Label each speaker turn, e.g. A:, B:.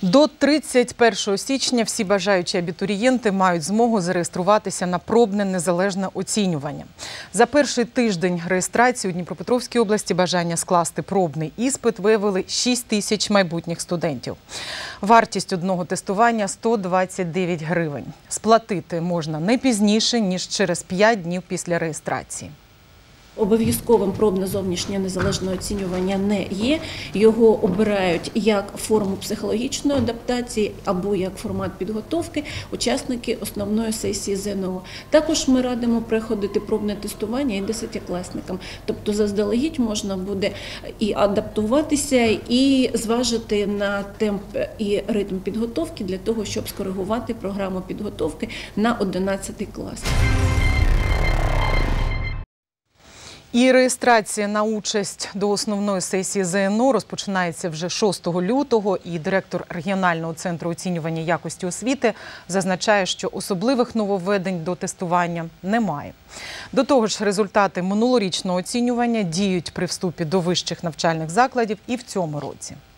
A: До 31 січня всі бажаючі абітурієнти мають змогу зареєструватися на пробне незалежне оцінювання. За перший тиждень реєстрації у Дніпропетровській області бажання скласти пробний іспит виявили 6 тисяч майбутніх студентів. Вартість одного тестування – 129 гривень. Сплатити можна не пізніше, ніж через 5 днів після реєстрації.
B: Обов'язковим пробне зовнішнє незалежне оцінювання не є. Його обирають як форму психологічної адаптації або як формат підготовки учасники основної сесії ЗНО. Також ми радимо проходити пробне тестування і 10-класникам. Тобто заздалегідь можна буде і адаптуватися, і зважити на темп і ритм підготовки для того, щоб скоригувати програму підготовки на 11 клас.
A: І реєстрація на участь до основної сесії ЗНО розпочинається вже 6 лютого. І директор регіонального центру оцінювання якості освіти зазначає, що особливих нововведень до тестування немає. До того ж, результати минулорічного оцінювання діють при вступі до вищих навчальних закладів і в цьому році.